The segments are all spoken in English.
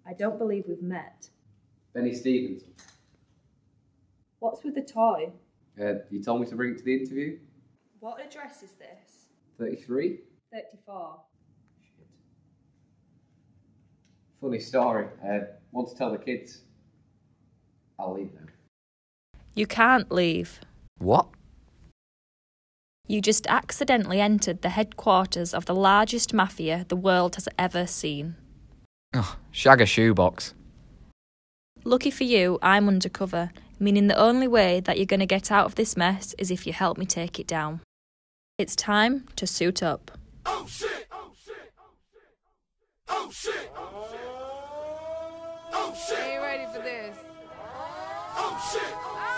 I don't believe we've met. Bennie Stevens. What's with the toy? You told me to bring it to the interview? What address is this? 33? 34. Shit. Funny story. Want to tell the kids? I'll leave now. You can't leave. What? You just accidentally entered the headquarters of the largest mafia the world has ever seen. Oh, shag a shoebox. Lucky for you, I'm undercover, meaning the only way that you're going to get out of this mess is if you help me take it down. It's time to suit up. Oh shit! Oh shit! Oh shit! Oh shit! Oh shit! Ain't ready for this. Oh shit!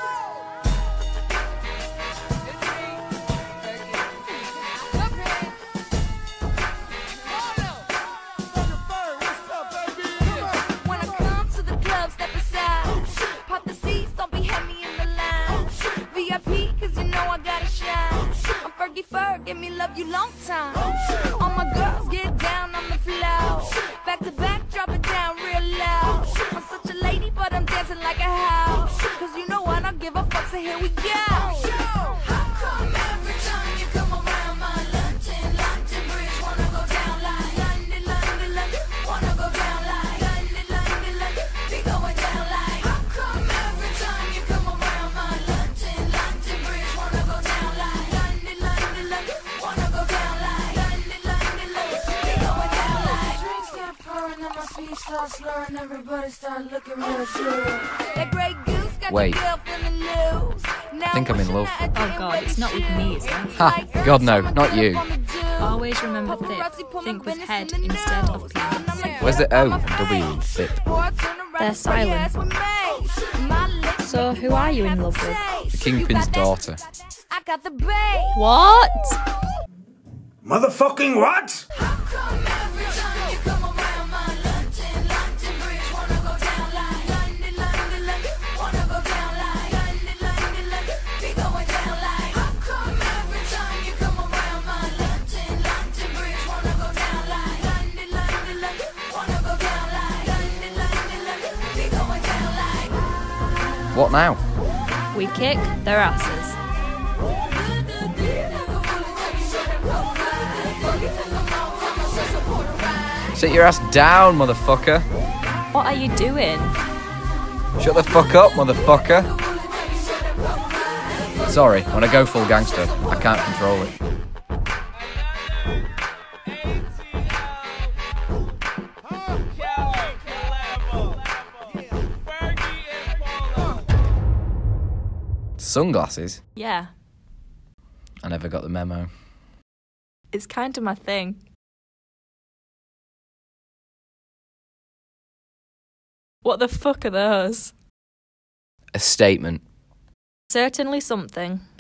Give me love you long time. All my girls get down on the floor. Back to back, drop it down real low. I'm such a lady, but I'm dancing like a house. Cause you know I don't give a fuck, so here we go. How come every time you come around my London Bridge wanna go down like London, wanna go down like London, be going down like. How come every time you come around my London Bridge wanna go down like London, wanna go down like London, be going down like. Drinks start pouring and my feet start slurring, everybody start looking real good. That great goose got Wait. the girl feeling loose. I think I'm in love. Oh God, it's not with me, is it? Ha! God no, not you. Always remember this. Think with head instead of penis. Where's the O and W in fit? They're silent. So who are you in love with? The Kingpin's daughter. I got the babe. What? Motherfucking what? How come every time you come around my London Bridge wanna go down like London, wanna go down like London, be going down like. How come every time you come around my London Bridge wanna go down like London, wanna go down like London, be going down like. What now? We kick their asses. Sit your ass down, motherfucker. What are you doing? Shut the fuck up, motherfucker. Sorry, when I go full gangster, I can't control it. Sunglasses? Yeah, I never got the memo. it's kind of my thing. What the fuck are those? A statement. Certainly something.